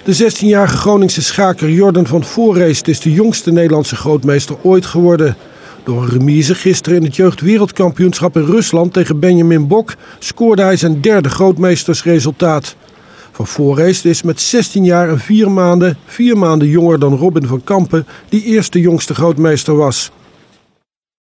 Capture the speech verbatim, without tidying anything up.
De zestienjarige Groningse schaker Jordan van Foreest is de jongste Nederlandse grootmeester ooit geworden. Door een remise gisteren in het jeugdwereldkampioenschap in Rusland tegen Benjamin Bok scoorde hij zijn derde grootmeestersresultaat. Van Foreest is met zestien jaar en vier maanden, vier maanden jonger dan Robin van Kampen, die eerste jongste grootmeester was.